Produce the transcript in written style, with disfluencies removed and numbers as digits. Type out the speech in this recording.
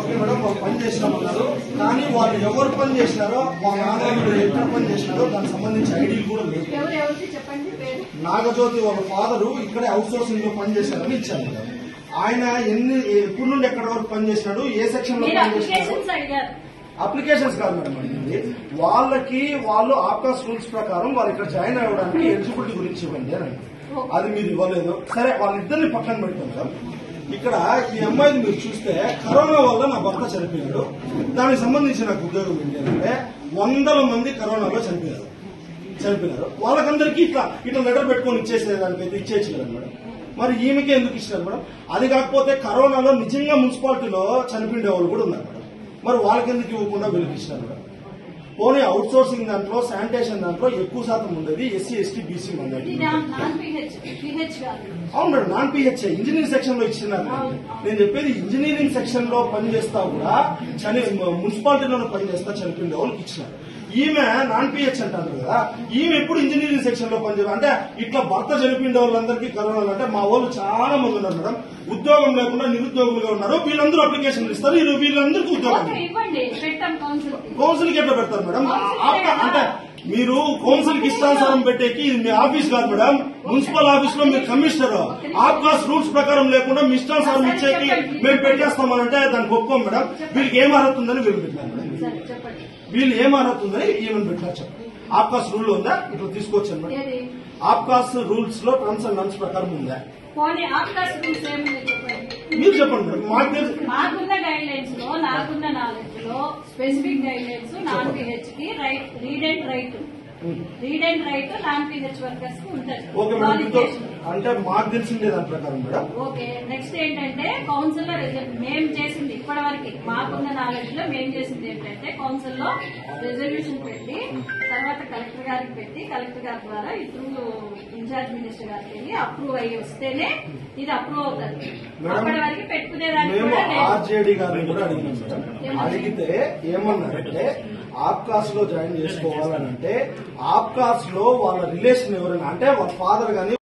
Okay madam, వాళ్ళు పని చేసినామన్నారు. కానీ వాళ్ళు ఎవరు పని చేసినారో, వాళ్ళ నాన్నగారు ఎక్కడ పని చేసినారో దానికి సంబంధించి ఐడీలు కూడా లేదు. నాగజ్యోతి వాళ్ళ ఫాదరు ఇక్కడే అవుట్ సోర్సింగ్ లో పని చేశారని ఇచ్చారు మేడం. ఆయన ఎప్పటి నుండి ఎక్కడి వరకు పని చేసినాడు, ఏ సెక్షన్ లో పని చేసినాడు, అప్లికేషన్స్ కాదు మేడం అడిగింది. వాళ్ళు ఆప్కాస్ రూల్స్ ప్రకారం వాళ్ళు ఇక్కడ జాయిన్ అవ్వడానికి ఎలిజిబిలిటీ గురించి ఇవ్వండి అని. అది మీరు ఇవ్వలేదు. సరే, వాళ్ళిద్దరిని పక్కన పెడతాం మేడం. ఇక్కడ ఈ అమ్మాయిని మీరు చూస్తే కరోనా వల్ల నా భర్త చనిపోయాడు, దానికి సంబంధించి నాకు ఉద్యోగం ఏంటంటే 100 మంది కరోనాలో చనిపోయారు. వాళ్ళకందరికీ ఇట్లా లెటర్ పెట్టుకొని ఇచ్చేసేదానికైతే ఇచ్చేయచ్చు కదా మేడం. మరి ఈమెకే ఎందుకు ఇచ్చినారు మేడం? అది కాకపోతే కరోనాలో నిజంగా మున్సిపాలిటీలో చనిపోయిన వాళ్ళు కూడా ఉన్నారు మేడం. మరి వాళ్ళకి ఎందుకు ఇవ్వకుండా వీళ్ళకి ఇచ్చినారు మేడం? పోనీ అవుట్ సోర్సింగ్ దాంట్లో, శానిటేషన్ దాంట్లో ఎక్కువ శాతం ఉండేది ఎస్సీ, ఎస్టీ, బీసీ మంది. అవును madam, non PH engineering section లో ఇచ్చినారు. నేను చెప్పేది ఇంజనీరింగ్ సెక్షన్ లో పనిచేస్తా కూడా మున్సిపాలిటీలో పనిచేస్తా చనిపోయిన వాళ్ళకి ఇచ్చినారు. ఈమె నాన్ పిహెచ్ అంటారు కదా, ఈమె ఎప్పుడు ఇంజనీరింగ్ సెక్షన్ లో పనిచేయాలి అంటే ఇట్లా భర్త చనిపోయిన వాళ్ళందరికీ కరోనా అంటే మా వాళ్ళు చాలా మంది ఉన్నారు మేడం. ఉద్యోగం లేకుండా నిరుద్యోగులుగా ఉన్నారు. వీళ్ళందరూ అప్లికేషన్లు ఇస్తారు, వీళ్ళందరికీ ఉద్యోగం. కౌన్సిల్ కి ఎట్లా పెడతారు మేడం? అంటే మీరు కౌన్సిల్ కి ఇష్టానుసారం పెట్టేకి ఇది మీ ఆఫీస్ కాదు మేడం. మున్సిపల్ ఆఫీస్ లో మీరు కమిషనర్. ఆప్కాస్ రూల్స్ ప్రకారం లేకుండా మీ ఇష్టానుసారం ఇచ్చేకి మేము పెట్టేస్తామనంటే దానికి ఒప్పుకోం మేడం. వీళ్ళకి ఏం అర్హత ఉందని వీళ్ళు పెట్టారు మేడం. వీళ్ళు ఏం అర్హత ఉందని ఏమని పెట్టారు చెప్పండి. ఆప్కాస్ రూల్ ఉందా? ఇట్లా తీసుకొచ్చాను మేడం. ఆప్కాస్ రూల్స్ లో టర్మ్స్ అండ్ నామ్స్ ప్రకారం ఉందా? మీరు చెప్పండి మేడం. మాకున్న గైడ్ లైన్స్ లో, నాకున్న నాలెడ్జ్ లో specific guide lines non PH కి read and write non PH workers కి ఉంటుంది. అంటే మాకు తెలిసిందే దాని ప్రకారం మేడం. ఓకే, నెక్స్ట్ ఏంటంటే కౌన్సిల్ లో మేము చేసింది ఇప్పటి వరకు మాకున్న నాలెడ్జ్ లో మేము చేసింది ఏంటంటే కౌన్సిల్ లో రెజల్యూషన్ పెట్టి తర్వాత కలెక్టర్ గారికి పెట్టి కలెక్టర్ గారి ద్వారా ఇద్దరు ఇన్ఛార్జ్ మినిస్టర్ గారికి వెళ్ళి అప్రూవ్ అయ్యి వస్తేనే ఇది అప్రూవ్ అవుతుంది. అప్పటి వరకు పెట్టుకునేదానికి ఆర్జేడీ గారిని కూడా అడిగినాం మేడం. అడిగితే ఏమన్నారంటే ఆప్కాస్ లో జాయిన్ చేసుకోవాలనంటే ఆప్కాస్ లో వాళ్ళ రిలేషన్ ఎవరైనా అంటే వాళ్ళ ఫాదర్ గానీ